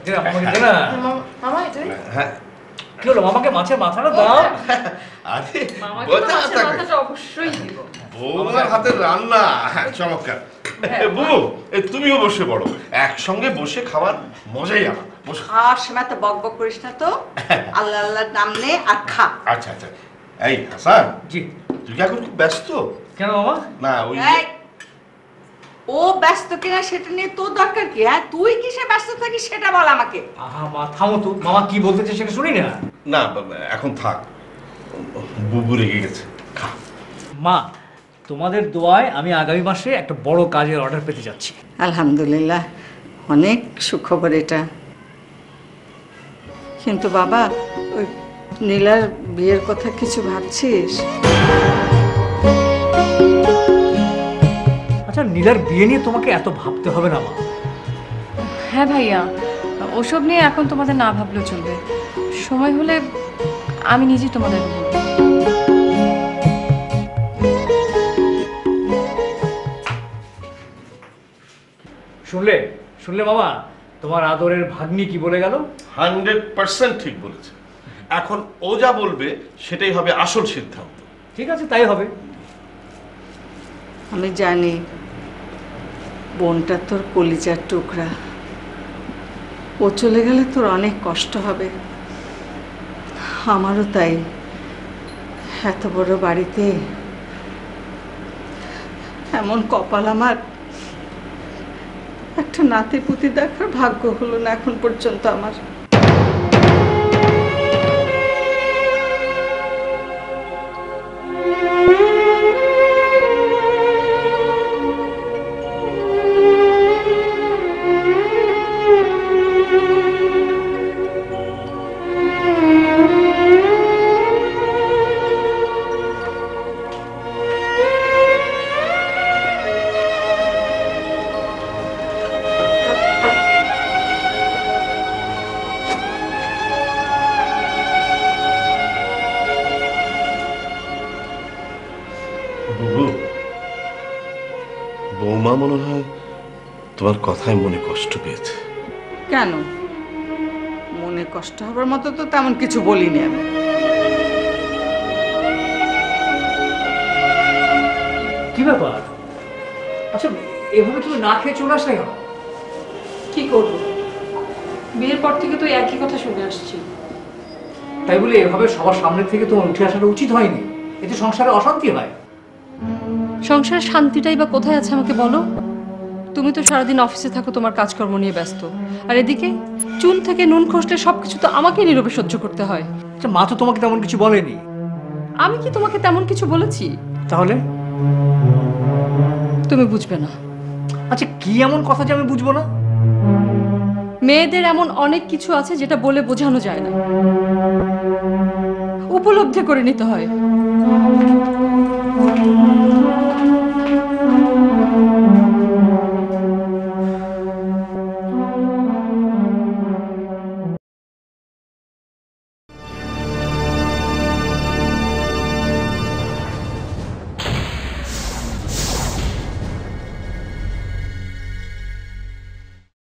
হ্যাঁ কি হলো, মামাকে মাছের মাথাটা দাও। আরে অবশ্যই দিব। বৌমার হাতের রান্না চমৎকার। বুবু তুমিও বসে পড়ো, একসঙ্গে বসে খাওয়ার মজাই আলাদা। বসো। খাওয়ার সময় তো বক বক করিস না তো, আল্লাহ আল্লাহর নাম নে আর খা। আচ্ছা আচ্ছা। এই হাসান, জি। তুই কি এখন খুব ব্যস্ত? কেন মামা? না ওই ও ব্যস্ত কিনা সেটা নিয়ে তোর দরকার কি? হ্যাঁ, তুই কিসে ব্যস্ত থাকিস সেটা বল আমাকে। আহা মা থামো তো, মামা কি বলতেছে সেটা শুনি না। না এখন থাক, বুবু রেগে গেছে। খা। মা তোমাদের দোয়ায় আমি আগামী মাসে একটা বড় কাজের অর্ডার পেতে যাচ্ছি। আলহামদুলিল্লাহ, অনেক সুখবর এটা। কিন্তু বাবা, ওই নীলার বিয়ের কথা কিছু ভাবছিস? আচ্ছা নীলার বিয়ে নিয়ে তোমাকে এত ভাবতে হবে না মা। হ্যাঁ ভাইয়া, ওসব নিয়ে এখন তোমাদের না ভাবলেও চলবে। সময় হলে আমি নিজেই তোমাদের বলবো। শুনলে শুনলে মামা, তোমার আদরের ভাগ্নি কি বলে গেল? 100% ঠিক বলেছে। এখন ও যা বলবে সেটাই হবে আসল সিদ্ধান্ত। ঠিক আছে, তাই হবে। আমি জানি বোনটা তোর কলিজার টুকরা, ও চলে গেলে তোর অনেক কষ্ট হবে। আমারও তাই। এত বড় বাড়িতে এমন কপাল আমার, একটা নাতি পুতি দেখার ভাগ্য হলো না এখন পর্যন্ত আমার। বুবু, বৌমা মনে হয় তোমার কথায় মনে কষ্ট পেয়েছে। কেন? মনে কষ্ট হবার মতো তো তেমন কিছু বলিনি আমি। কি ব্যাপার? আচ্ছা এভাবে তুমি না খেয়ে চলে আসলে কেন? কি করবো, বিয়ের পর থেকে তো একই কথা শুনে আসছি। তাই বলে এভাবে সবার সামনে থেকে তোমার উঠে আসাটা উচিত হয়নি। এতে সংসারে অশান্তি হয়। সংসারের শান্তিটাই বা কোথায় আছে আমাকে বলো? তুমি তো সারাদিন অফিসে থাকো, তোমার কাজকর্ম নিয়ে ব্যস্ত, আর এদিকে চুন থেকে নুন খসলে সবকিছু তো আমাকে নীরবে সহ্য করতে হয়। আচ্ছা মা তো তোমাকে তেমন কিছু বলেনি। আমি কি তোমাকে তেমন কিছু বলেছি? তাহলে তুমি বুঝবে না। আচ্ছা কি এমন কথা যে আমি বুঝবো না? মেয়েদের এমন অনেক কিছু আছে যেটা বলে বোঝানো যায় না, উপলব্ধি করে নিতে হয়।